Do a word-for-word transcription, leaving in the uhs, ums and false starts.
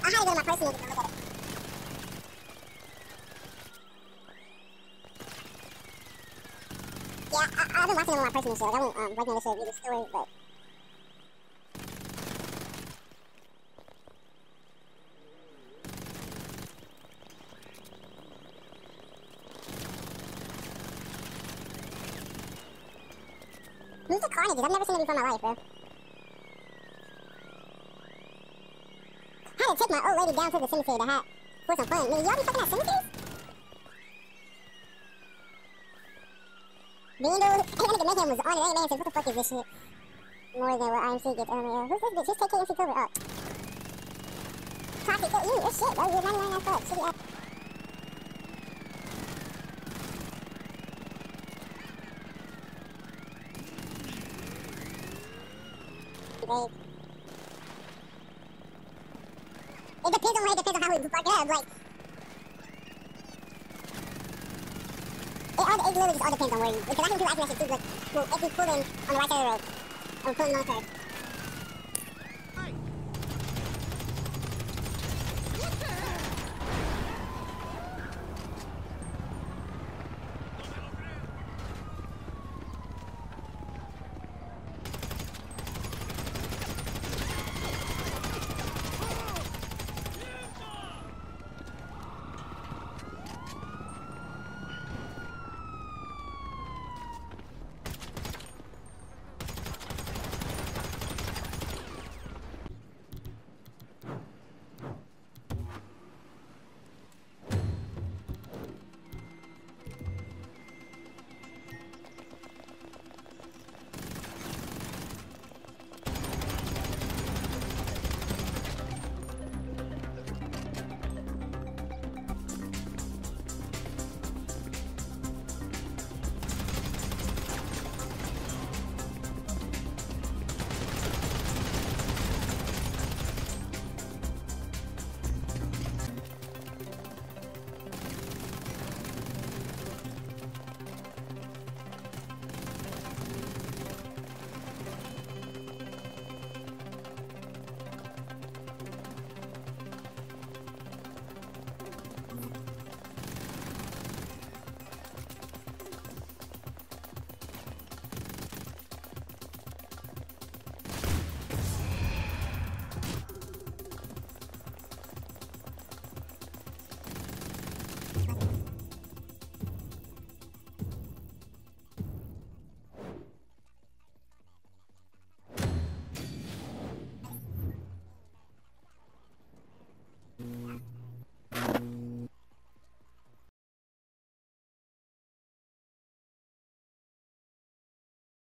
I had to go to my personal to look at it. Yeah, I, I've been watching it on my personal show. Like, I won't um, break down the show, read the story, but... Who's the Carnages? I've never seen it before in my life, bro. I had to take my old lady down to the cemetery to have for some fun. Nigga, y'all be fucking at cemeteries? Beando, that nigga Mayhem was on it. Ain't man said, what the fuck is this shit? More than what I M C gets earlier. Who's this bitch? Who's K K M C cover up? Toxic, you, your shit, bro. You're ninety-nine as fuck. Shitty ass. Babe. It depends on where, it depends on how we fuck it up, like... It, all, it literally just all depends on where you... Because I can do acting that shit too, like, well, if you pull in on the right side of the road, or pull in on the curve,